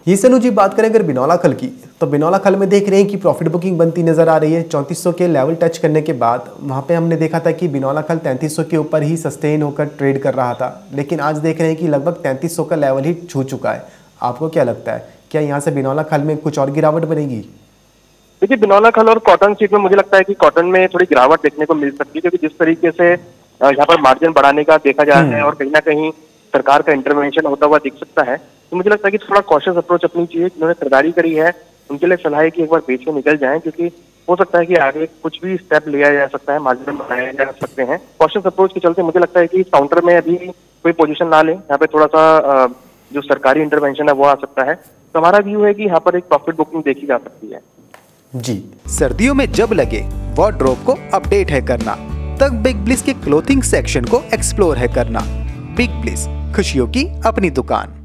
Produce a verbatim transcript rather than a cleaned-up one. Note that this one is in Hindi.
ये सनु जी बात करें अगर बिनौला खल की, तो बिनौला खल में देख रहे हैं कि प्रॉफिट बुकिंग बनती नजर आ रही है। चौंतीस सौ के लेवल टच करने के बाद वहाँ पे हमने देखा था कि बिनौला खल तैंतीस सौ के ऊपर ही सस्टेन होकर ट्रेड कर रहा था, लेकिन आज देख रहे हैं कि लगभग तैंतीस सौ का लेवल ही छू चुका है। आपको क्या लगता है, क्या यहाँ से बिनौला खल में कुछ और गिरावट बनेगी? देखिए, बिनौला खल और कॉटन सीड में मुझे लगता है कि कॉटन में थोड़ी गिरावट देखने को मिल सकती है, क्योंकि जिस तरीके से यहाँ पर मार्जिन बढ़ाने का देखा जा रहा है और कहीं ना कहीं सरकार का इंटरवेंशन होता हुआ दिख सकता है, तो मुझे लगता है कि थोड़ा कॉशियस अप्रोच अपनी चाहिए। जिन्होंने खरीदारी करी है उनके लिए सलाह है कि एक बार बेच के निकल जाएं, क्योंकि हो सकता है कि आगे कुछ भी स्टेप लिया जा सकता है, मार्जिन बढ़ाया जा सकते हैं। कॉशियस अप्रोच के चलते मुझे लगता है कि काउंटर में अभी कोई पोजीशन ना लें। यहाँ पे थोड़ा सा जो सरकारी इंटरवेंशन है वो आ सकता है। तो हमारा व्यू है कि यहाँ पर एक प्रॉफिट बुकिंग देखी जा सकती है। जी, सर्दियों में जब लगे वार्डरोब को अपडेट है करना, तब बिग ब्लिस के क्लोथिंग सेक्शन को एक्सप्लोर है करना। बिग ब्लिस, खुशियों की अपनी दुकान।